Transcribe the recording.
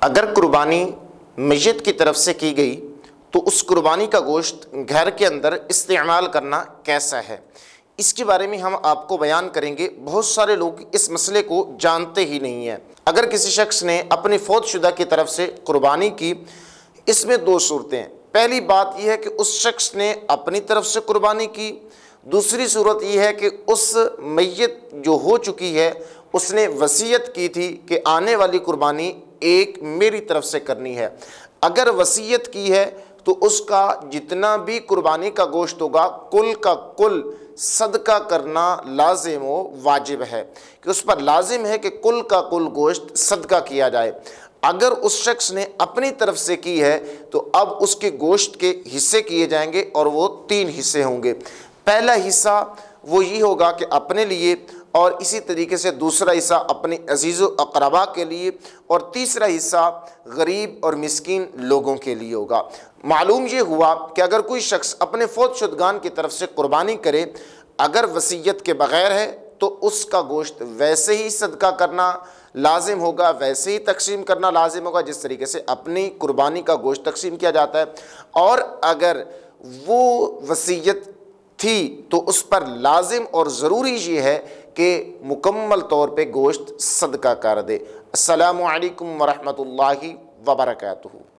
اگر قربانی میت کی طرف سے کی گئی تو اس قربانی کا گوشت گھر کے اندر استعمال کرنا کیسا ہے، اس کے بارے میں ہم آپ کو بیان کریں گے۔ بہت سارے لوگ اس مسئلے کو جانتے ہی نہیں ہیں۔ اگر کسی شخص نے اپنی فوت شدہ کی طرف سے قربانی کی، اس میں دو صورتیں ہیں۔ پہلی بات یہ ہے کہ اس شخص نے اپنی طرف سے قربانی کی، دوسری صورت یہ ہے کہ اس میت جو ہو چکی ہے اس نے وصیت کی تھی کہ آنے والی قربانی ایک میری طرف سے کرنی ہے۔ اگر وصیت کی ہے تو اس کا جتنا بھی قربانی کا گوشت ہوگا کل کا کل صدقہ کرنا لازم و واجب ہے، کہ اس پر لازم ہے کہ کل کا کل گوشت صدقہ کیا جائے۔ اگر اس شخص نے اپنی طرف سے کی ہے تو اب اس کے گوشت کے حصے کیے جائیں گے، اور وہ 3 حصے ہوں گے۔ پہلا حصہ وہ یہ ہوگا کہ اپنے لیے، اور اسی طریقے سے دوسرا حصہ اپنے عزیز و اقربا کے لیے، اور تیسرا حصہ غریب اور مسکین لوگوں کے لیے ہوگا۔ معلوم یہ ہوا کہ اگر کوئی شخص اپنے فوت شدگان کی طرف سے قربانی کرے، اگر وصیت کے بغیر ہے تو اس کا گوشت ویسے ہی صدقہ کرنا لازم ہوگا، ویسے ہی تقسیم کرنا لازم ہوگا جس طریقے سے اپنی قربانی کا گوشت تقسیم کیا جاتا ہے۔ اور اگر وہ وصیت تھی تو اس پر لازم اور ضروری یہ ہے کہ مکمل طور پہ گوشت صدقہ کر دے۔ السلام علیکم ورحمۃ اللہ وبرکاتہ۔